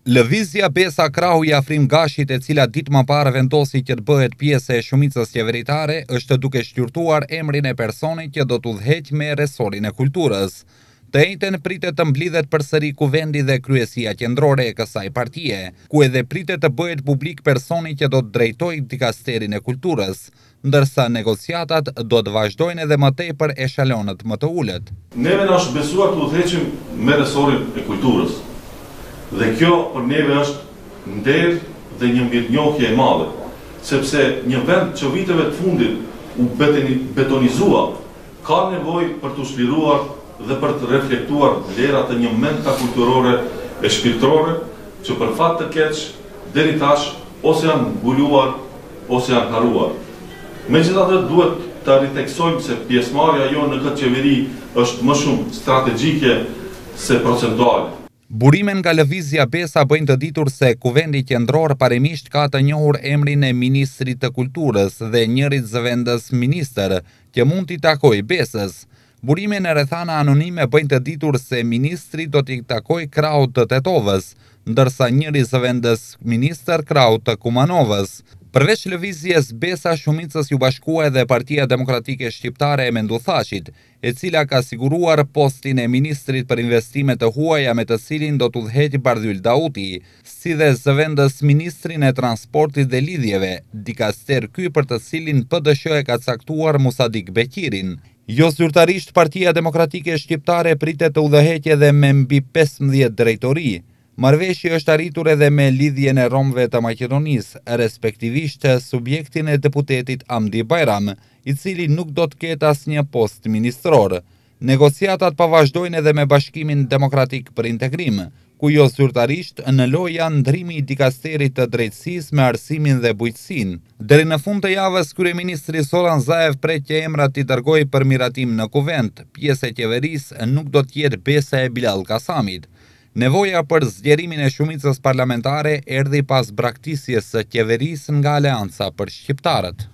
Lëvizja Besa Krahu i Afrim Gashit, e cila ditë më parë vendosi që të bëhet pjesë e shumicës qeveritare, është duke shqyrtuar emrin e personit që do të udhëheq me resorin e kulturës. Të njëjtën pritet të mblidhet përsëri kuvendi dhe kryesia qendrore e kësaj partie, ku edhe pritet të bëhet publik personi që do të drejtojë dikasterin e kulturës, ndërsa negociatat do të vazhdojnë edhe më tepër eshalonët më të ulët. Neve na është besuar të udhëheqim me resorin e kulturës. Dhe kjo për neve është nder dhe një mirënjohje e madhe, sepse një vend që viteve të fundit u betonizua, ka nevojë për të shliruar dhe për të reflektuar vlerat e një menta kulturore e shpirtërore, që për fat të keq deri tash ose janë mbuluar ose janë harruar. Megjithatë, duhet të riteksojmë se pjesëmarrja jonë në këtë qeveri është më shumë strategjike se procentuale. Burimen nga lëvizja Besa bëjnë të ditur se kuvendi qendror parimisht ka të njohur emrin e ministrit të kulturës dhe njërit zëvendës ministër që mund t'i takojë Besës. Burimin e rrethana anonime bëjnë të ditur se ministri do t'i takojë Krahut të Tetovës, ndërsa njëri zëvendës ministër Krahut të Kumanovës. Përveç lëvizjes Besa, shumicës ju bashkua edhe Partia Demokratike Shqiptare e Menduthashit, e cila ka siguruar postin e ministrit për investime të huaja me të cilin do të udhëheq Bardhyl Dauti, si dhe zëvendës ministrin e transportit dhe lidhjeve, dikaster ky për të cilin PDSH e ka caktuar Musadik Beqirin. Jo zyrtarisht, Partia Demokratike Shqiptare pritet të udhëheqë edhe me mbi 15 drejtori. Marrëveshje është arritur edhe me lidhjen e romëve të Maqedonisë, respektivisht subjektin e deputetit Amdi Bajram, i cili nuk do të ketë asnjë post ministror. Negociatat po vazhdojnë edhe me Bashkimin Demokratik për Integrim, ku jo zyrtarisht në lojë janë ndrimi i dikasterit të drejtësisë me arsimin dhe bujqësinë. Deri në fund të javës, kryeministri Zoran Zaev pret që emrat i dërgojë për miratim në kuvent. Pjesë e qeverisë nuk do të jetë Besa e Bilal Kasamit. Nevoja për zgjerimin e shumicës parlamentare erdhi pas braktisjes së qeverisë nga Aleanca për Shqiptarët.